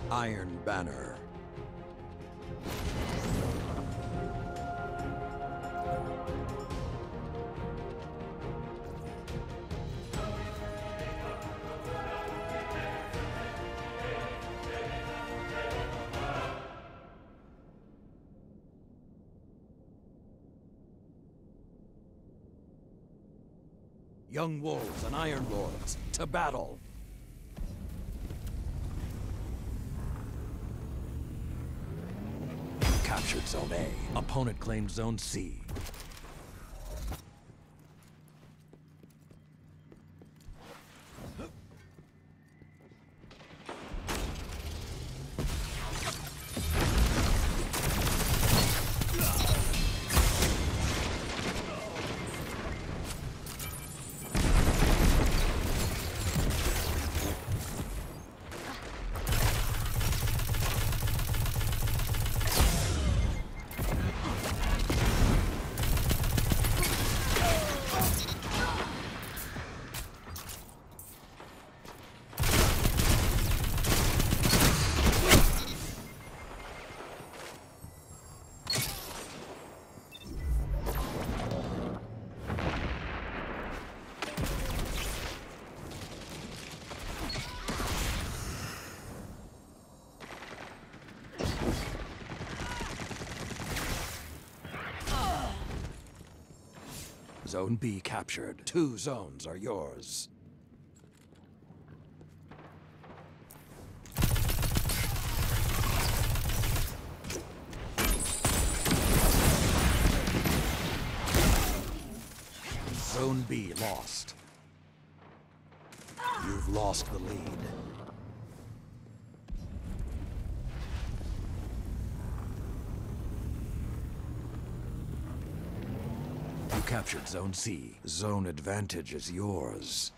Iron Banner. Young wolves and Iron Lords, to battle! Captured Zone A. Opponent claimed Zone C. Zone B captured. 2 zones are yours. Zone B lost. You've lost the lead. You captured Zone C. Zone advantage is yours.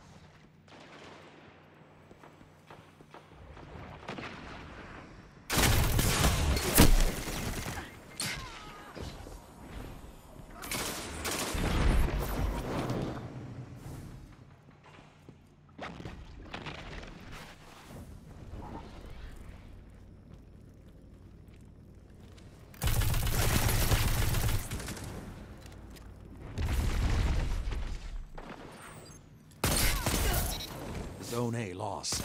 Zone A lost.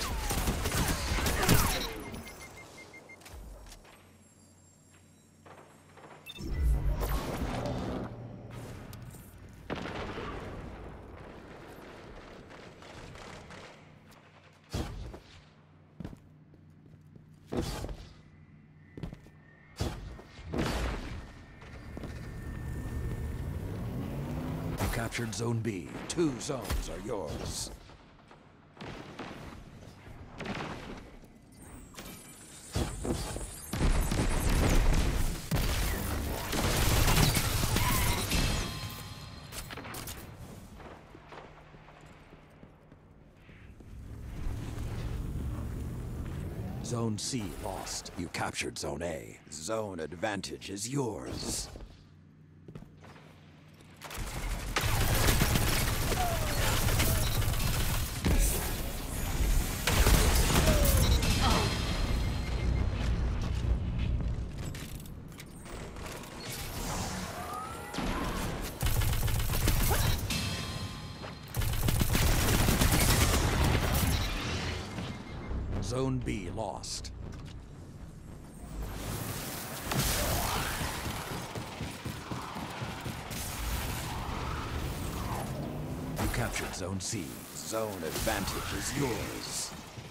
You captured Zone B. 2 zones are yours. Zone C lost. You captured Zone A. Zone advantage is yours. Zone B lost. You captured Zone C. Zone advantage is yours.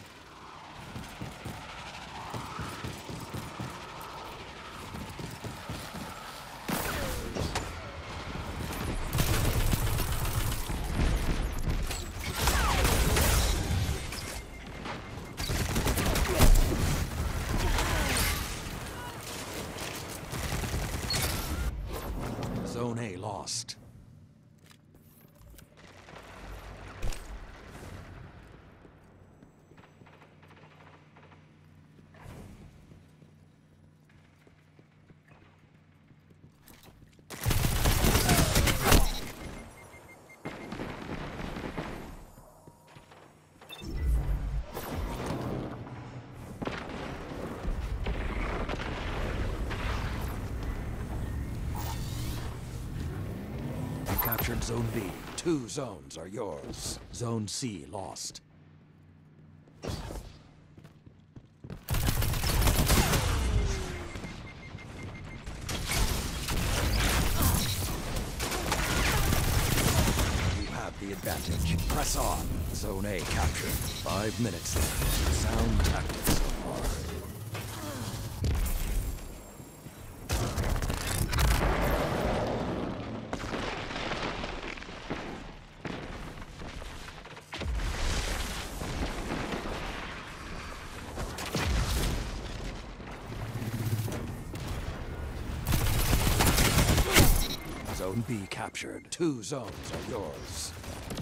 Zone A lost. captured Zone B. 2 zones are yours. Zone C lost. The advantage. Press on. Zone A captured. 5 minutes left. Sound tactics so far. Zone B captured. 2 zones are yours.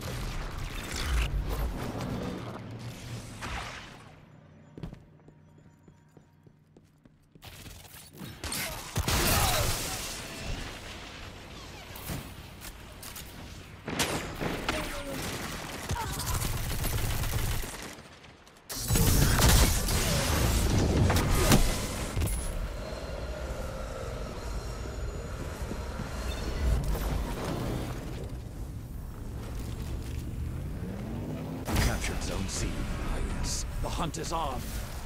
Zone C. Ah, yes. The hunt is on.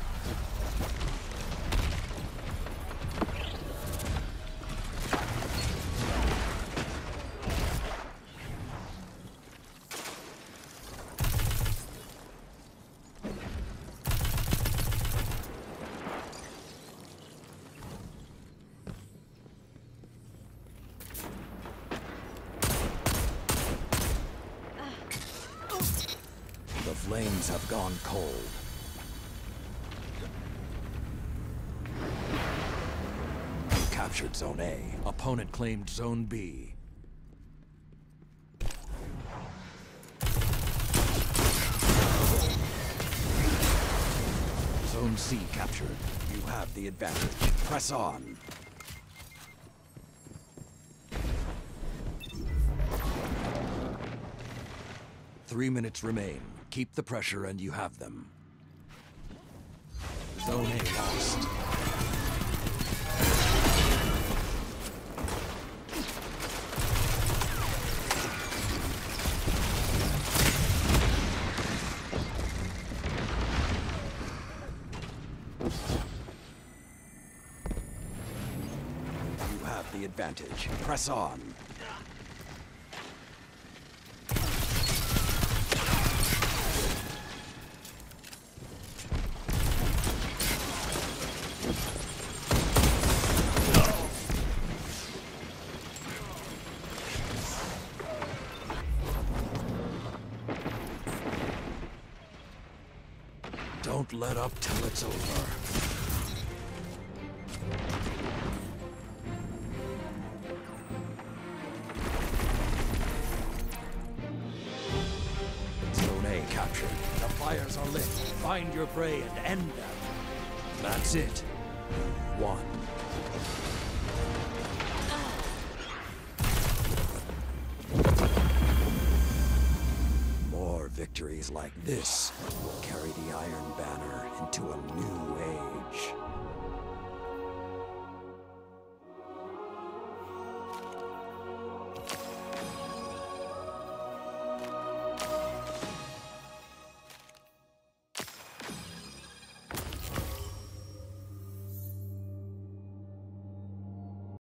The flames have gone cold. You captured Zone A. Opponent claimed Zone B. Zone C captured. You have the advantage. Press on. Three minutes remain. Keep the pressure and you have them. Zone A lost. You have the advantage. Press on. Don't let up till it's over. Zone A captured. The fires are lit. Find your prey and end them. That's it. One. More victories like this will carry the Iron Banner into a new age.